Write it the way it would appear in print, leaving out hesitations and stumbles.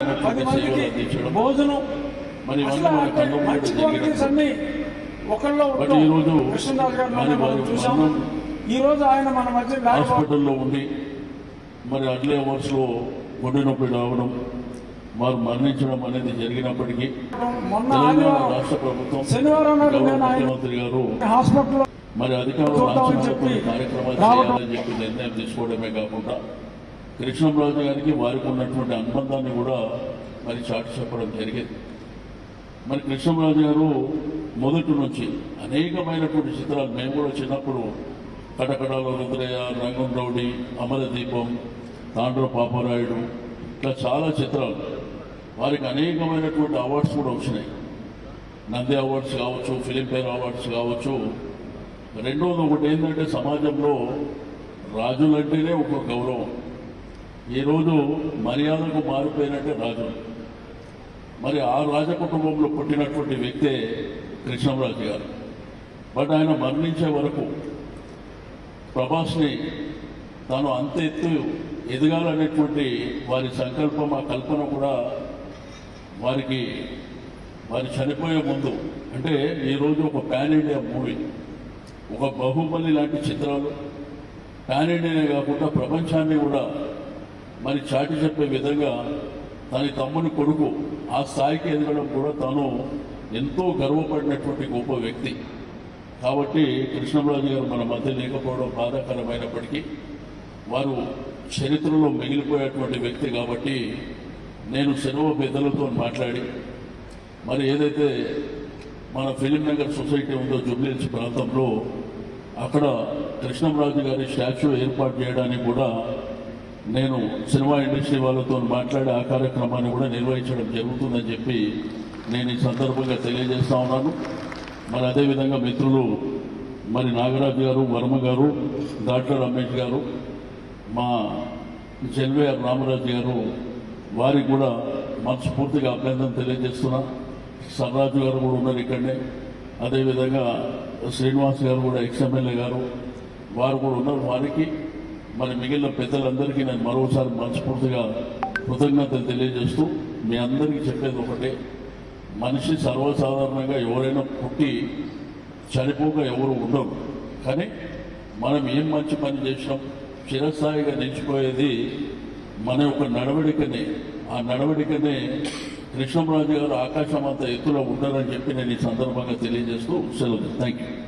10 మందికి భోజనం మంచి క్వాలిటీస్ అన్ని ఒకళ్ళలో కృష్ణరాజు గారు మనం చూసాం. ఈ రోజు ఆయన మన మధ్య హాస్పిటల్లో ఉండి మరి అర్లీ అవర్స్ లో గుండె నొప్పి రావడం వారు మరణించడం అనేది జరిగినప్పటికీ మొన్న రాష్ట్ర ప్రభుత్వం శనివారం ముఖ్యమంత్రి గారు హాస్పిటల్ మరి అధికారులు కార్యక్రమాలు చేయాలని చెప్పి నిర్ణయం తీసుకోవడమే కాకుండా కృష్ణం రాజు గారికి వారికి ఉన్నటువంటి అనుబంధాన్ని కూడా మరి చాటి చెప్పడం జరిగింది. మరి కృష్ణం రాజు గారు మొదటి నుంచి అనేకమైనటువంటి చిత్రాలు మేము కూడా చిన్నప్పుడు కటకటాల రుద్రయ్య, రంగం రౌడీ, అమరదీపం, తాండ్ర పాపరాయుడు ఇట్లా చాలా చిత్రాలు వారికి అనేకమైనటువంటి అవార్డ్స్ కూడా వచ్చినాయి. నంది అవార్డ్స్ కావచ్చు, ఫిలింఫేర్ అవార్డ్స్ కావచ్చు. రెండోది ఒకటి ఏంటంటే సమాజంలో రాజులంటేనే ఒక గౌరవం. ఈరోజు మర్యాదకు మారిపోయినట్టే రాజు. మరి ఆ రాజ కుటుంబంలో పుట్టినటువంటి వ్యక్తే కృష్ణంరాజు గారు. బట్ ఆయన మరణించే వరకు ప్రభాస్ని తాను అంత ఎత్తు ఎదగాలనేటువంటి వారి సంకల్పం, ఆ కల్పన కూడా వారి చనిపోయే ముందు అంటే ఈరోజు ఒక పాన్ ఇండియా మూవీ, ఒక బాహుబలి లాంటి చిత్రాలు పాన్ ఇండియానే కాకుండా ప్రపంచాన్ని కూడా మరి చాటి చెప్పే విధంగా తన తమ్ముని కొడుకు ఆ స్థాయికి ఎదగడం కూడా తాను ఎంతో గర్వపడినటువంటి గొప్ప వ్యక్తి. కాబట్టి కృష్ణంరాజు గారు మన మధ్య లేకపోవడం బాధాకరమైనప్పటికీ వారు చరిత్రలో మిగిలిపోయేటువంటి వ్యక్తి. కాబట్టి నేను సెలవు పెద్దలతో మాట్లాడి మరి ఏదైతే మన ఫిలిం నగర్ సొసైటీ ఉందో జూబ్లీహిల్స్ ప్రాంతంలో అక్కడ కృష్ణంరాజు గారి స్టాచ్యూ ఏర్పాటు చేయడానికి కూడా నేను సినిమా ఇండస్ట్రీ వాళ్ళతో మాట్లాడి ఆ కార్యక్రమాన్ని కూడా నిర్వహించడం జరుగుతుందని చెప్పి నేను ఈ సందర్భంగా తెలియజేస్తా ఉన్నాను. మరి అదేవిధంగా మిత్రులు మరి నాగరాజు గారు, వర్మ గారు, డాక్టర్ రమేష్ గారు, మా చెల్వేఆర్ రామరాజు గారు, వారికి కూడా మనస్ఫూర్తిగా అభినందన తెలియజేస్తున్నా. సర్రాజు గారు కూడా ఉన్నారు ఇక్కడనే. అదేవిధంగా శ్రీనివాస్ గారు కూడా ఎక్స్ఎమ్మెల్యే గారు వారు కూడా ఉన్నారు. వారికి మరి మిగిలిన పెద్దలందరికీ నేను మరోసారి మనస్ఫూర్తిగా కృతజ్ఞతలు తెలియజేస్తూ మీ అందరికీ చెప్పేది ఒకటే, మనిషి సర్వసాధారణంగా ఎవరైనా పుట్టి చనిపోక ఎవరు ఉండరు. కానీ మనం ఏం మంచి పని చేసినాం చిరస్థాయిగా నిలిచిపోయేది మన యొక్క నడవడికనే. ఆ నడవడికనే కృష్ణంరాజు గారు ఆకాశం అంత ఎత్తులో ఉంటారని చెప్పి నేను ఈ సందర్భంగా తెలియజేస్తూ సెలవు. Thank you.